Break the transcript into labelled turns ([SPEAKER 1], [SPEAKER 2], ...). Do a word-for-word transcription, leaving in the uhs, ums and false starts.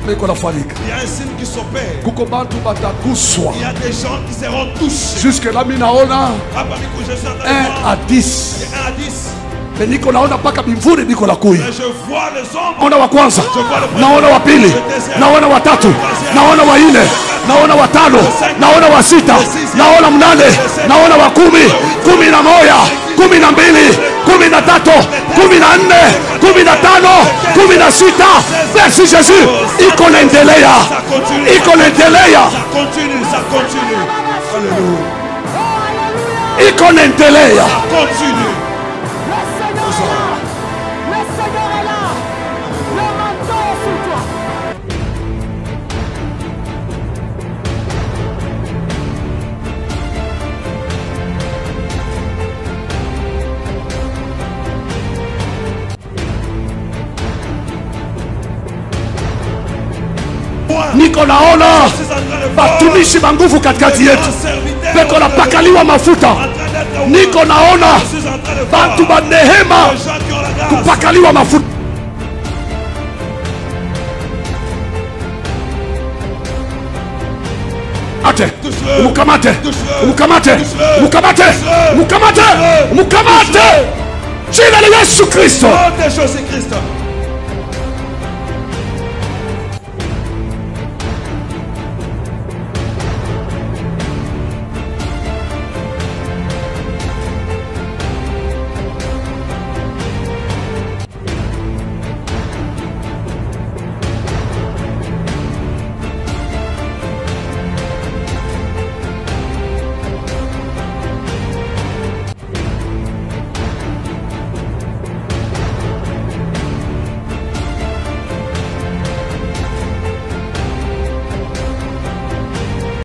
[SPEAKER 1] Il y a un signe qui s'opère. Il y a des gens qui seront touchés.
[SPEAKER 2] Jusque là, minaona un à dix.
[SPEAKER 1] un à dix.
[SPEAKER 2] Mais niko naona paka bimvuri niko la kui.
[SPEAKER 1] Je vois les ombres.
[SPEAKER 2] Naona wa kwanza, naona wa pili, naona wa tatu, naona wa nne, naona wa tano, naona wa sita, naona mnane, naona wa kumi, kumi na moja, kumi na mbili, kumi na tatu, kumi na nne, kumi na tano, kumi na sita. Merci Jésus. Iko naendelea, iko naendelea,
[SPEAKER 1] Ça continue, ça continue. Alléluia.
[SPEAKER 2] iko naendelea.
[SPEAKER 1] Ça continue.
[SPEAKER 3] Le Seigneur est là. Le manteau est sur toi.
[SPEAKER 2] Niko naona batumishi ba nguvu katikati yetu, peko na pakaliwa mafuta. Niko naona bantu ba nehema kupakaliwa mafuta. Ate, mukamate, mukamate, mukamate, mukamate, mukamate. Jina la Yesu Kristo.
[SPEAKER 1] Oh, de Jésus Christ.